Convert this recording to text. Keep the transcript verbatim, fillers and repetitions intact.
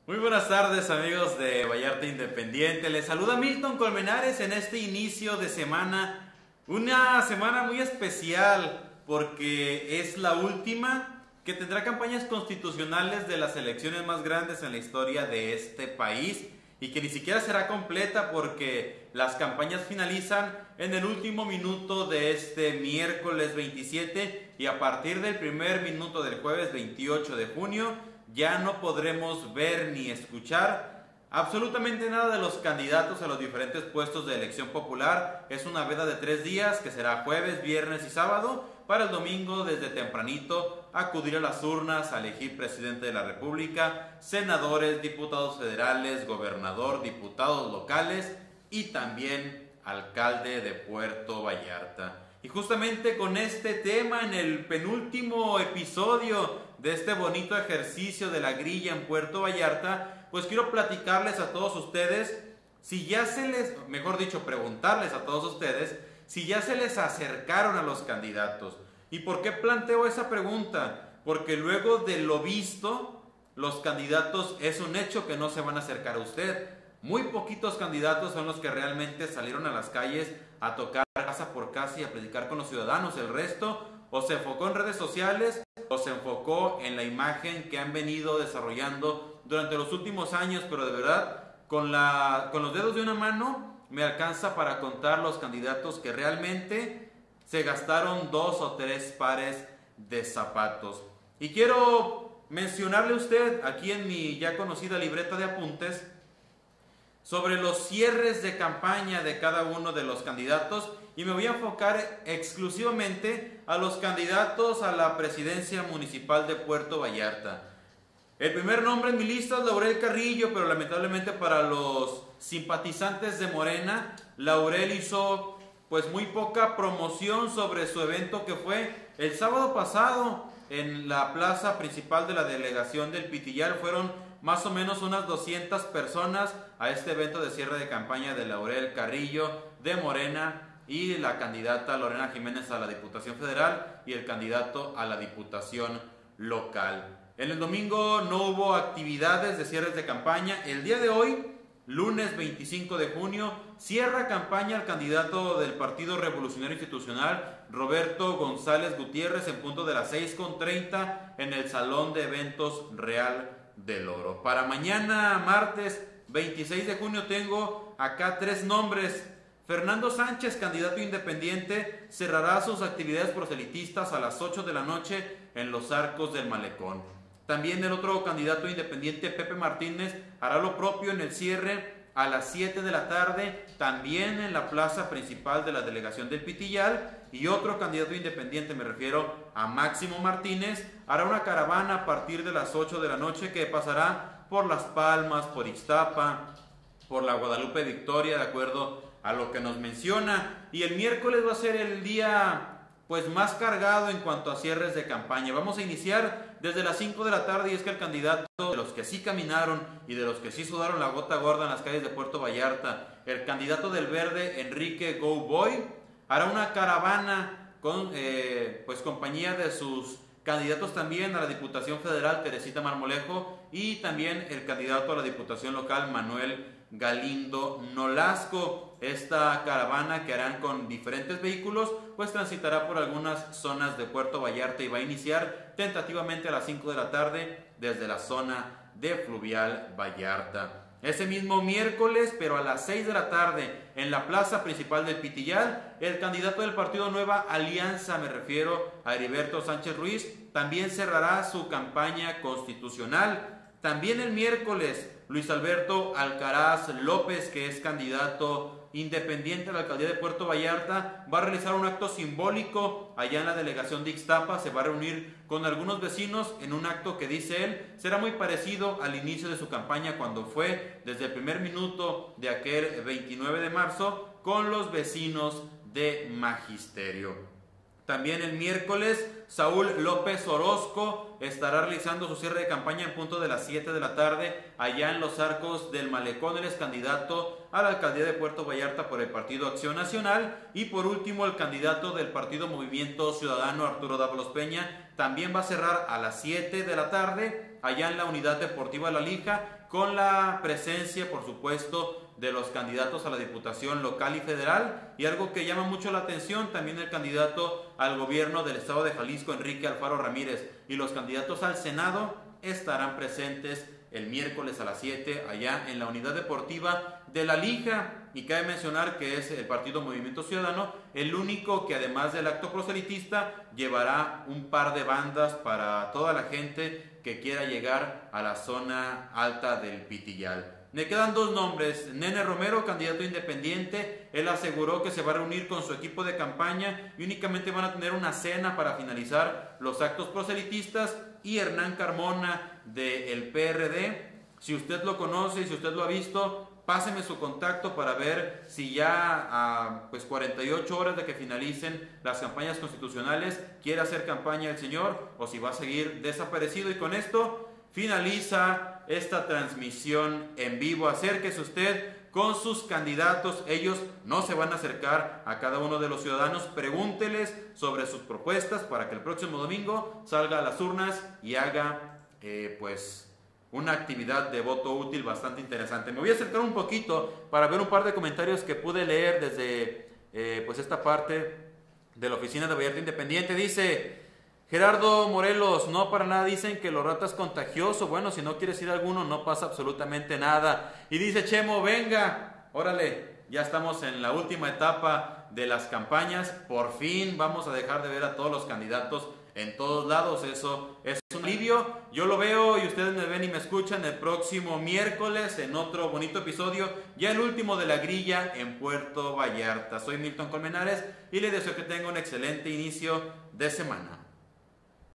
Muy buenas tardes, amigos de Vallarta Independiente. Les saluda Milton Colmenares en este inicio de semana. Una semana muy especial porque es la última que tendrá campañas constitucionales de las elecciones más grandes en la historia de este país y que ni siquiera será completa porque las campañas finalizan en el último minuto de este miércoles veintisiete y a partir del primer minuto del jueves veintiocho de junio ya no podremos ver ni escuchar absolutamente nada de los candidatos a los diferentes puestos de elección popular. Es una veda de tres días que será jueves, viernes y sábado, para el domingo desde tempranito acudir a las urnas a elegir presidente de la República, senadores, diputados federales, gobernador, diputados locales y también alcalde de Puerto Vallarta. Y justamente con este tema, en el penúltimo episodio de este bonito ejercicio de la grilla en Puerto Vallarta, pues quiero platicarles a todos ustedes, si ya se les, mejor dicho, preguntarles a todos ustedes, si ya se les acercaron a los candidatos. ¿Y por qué planteo esa pregunta? Porque luego de lo visto, los candidatos es un hecho que no se van a acercar a usted. Muy poquitos candidatos son los que realmente salieron a las calles a tocar casa por casa y a platicar con los ciudadanos. El resto o se enfocó en redes sociales o se enfocó en la imagen que han venido desarrollando durante los últimos años, pero de verdad, con, la, con los dedos de una mano me alcanza para contar los candidatos que realmente se gastaron dos o tres pares de zapatos. Y quiero mencionarle a usted aquí en mi ya conocida libreta de apuntes sobre los cierres de campaña de cada uno de los candidatos y me voy a enfocar exclusivamente a los candidatos a la presidencia municipal de Puerto Vallarta. El primer nombre en mi lista es Laurel Carrillo, pero lamentablemente para los simpatizantes de Morena, Laurel hizo pues muy poca promoción sobre su evento que fue el sábado pasado en la plaza principal de la delegación del Pitillar. Fueron más o menos unas doscientas personas a este evento de cierre de campaña de Laurel Carrillo de Morena y la candidata Lorena Jiménez a la Diputación Federal y el candidato a la Diputación Local. En el domingo no hubo actividades de cierres de campaña. El día de hoy, lunes veinticinco de junio, cierra campaña el candidato del Partido Revolucionario Institucional, Roberto González Gutiérrez, en punto de las seis con treinta en el Salón de Eventos Real del Oro. Para mañana, martes veintiséis de junio, tengo acá tres nombres. Fernando Sánchez, candidato independiente, cerrará sus actividades proselitistas a las ocho de la noche en los Arcos del Malecón. También el otro candidato independiente, Pepe Martínez, hará lo propio en el cierre a las siete de la tarde, también en la plaza principal de la delegación del Pitillal. Y otro candidato independiente, me refiero a Máximo Martínez, hará una caravana a partir de las ocho de la noche que pasará por Las Palmas, por Ixtapa, por la Guadalupe Victoria, de acuerdo a lo que nos menciona. Y el miércoles va a ser el día pues más cargado en cuanto a cierres de campaña. Vamos a iniciar desde las cinco de la tarde y es que el candidato de los que sí caminaron y de los que sí sudaron la gota gorda en las calles de Puerto Vallarta, el candidato del Verde, Enrique Go Boy, hará una caravana con eh, pues compañía de sus candidatos también a la Diputación Federal, Teresita Marmolejo, y también el candidato a la Diputación Local, Manuel Galindo Nolasco. Esta caravana que harán con diferentes vehículos pues transitará por algunas zonas de Puerto Vallarta y va a iniciar tentativamente a las cinco de la tarde desde la zona de Fluvial Vallarta. Ese mismo miércoles, pero a las seis de la tarde, en la plaza principal del Pitillal, el candidato del partido Nueva Alianza, me refiero a Heriberto Sánchez Ruiz, también cerrará su campaña constitucional. También el miércoles, Luis Alberto Alcaraz López, que es candidato independiente a la alcaldía de Puerto Vallarta, va a realizar un acto simbólico allá en la delegación de Ixtapa. Se va a reunir con algunos vecinos en un acto que, dice él, será muy parecido al inicio de su campaña cuando fue desde el primer minuto de aquel veintinueve de marzo con los vecinos de Magisterio. También el miércoles, Saúl López Orozco estará realizando su cierre de campaña en punto de las siete de la tarde allá en los Arcos del Malecón. Él es candidato a la alcaldía de Puerto Vallarta por el Partido Acción Nacional. Y por último, el candidato del Partido Movimiento Ciudadano, Arturo Dávalos Peña, también va a cerrar a las siete de la tarde allá en la Unidad Deportiva La Lija, con la presencia, por supuesto, de los candidatos a la Diputación local y federal, y algo que llama mucho la atención, también el candidato al gobierno del estado de Jalisco, Enrique Alfaro Ramírez, y los candidatos al Senado estarán presentes el miércoles a las siete allá en la Unidad Deportiva de La Lija. Y cabe mencionar que es el Partido Movimiento Ciudadano el único que, además del acto proselitista, llevará un par de bandas para toda la gente que quiera llegar a la zona alta del Pitillal. Me quedan dos nombres. Nene Romero, candidato independiente, él aseguró que se va a reunir con su equipo de campaña y únicamente van a tener una cena para finalizar los actos proselitistas. Y Hernán Carmona del P R D, si usted lo conoce y si usted lo ha visto, páseme su contacto para ver si ya a pues cuarenta y ocho horas de que finalicen las campañas constitucionales quiere hacer campaña el señor o si va a seguir desaparecido. Y con esto finaliza esta transmisión en vivo. Acérquese usted con sus candidatos, ellos no se van a acercar a cada uno de los ciudadanos, pregúnteles sobre sus propuestas para que el próximo domingo salga a las urnas y haga eh, pues una actividad de voto útil bastante interesante. Me voy a acercar un poquito para ver un par de comentarios que pude leer desde eh, pues esta parte de la oficina de Vallarta Independiente. Dice Gerardo Morelos, no para nada dicen que los ratas es contagioso. Bueno, si no quieres ir a alguno no pasa absolutamente nada. Y dice Chemo, venga, órale, ya estamos en la última etapa de las campañas. Por fin vamos a dejar de ver a todos los candidatos en todos lados. Eso es un alivio. Yo lo veo y ustedes me ven y me escuchan el próximo miércoles en otro bonito episodio, ya el último de La Grilla en Puerto Vallarta. Soy Milton Colmenares y les deseo que tenga un excelente inicio de semana.